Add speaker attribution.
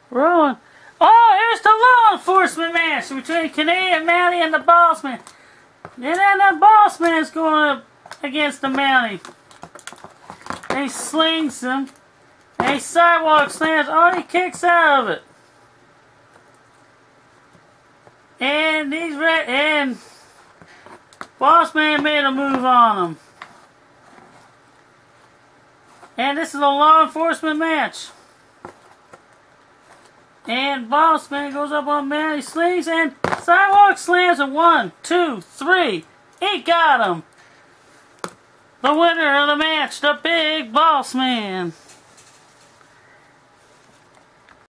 Speaker 1: Rolling. Oh, here's the law enforcement match between Canadian Mountie and the Bossman. And then the Bossman's going up against the Mountie. He slings him. And he sidewalk slams. Oh, he kicks out of it. And he's ready. And Bossman made a move on him. And this is a law enforcement match. And Bossman goes up on Mountie, slings, and sidewalk slams him. 1, 2, 3. He got him. The winner of the match, the Big Bossman.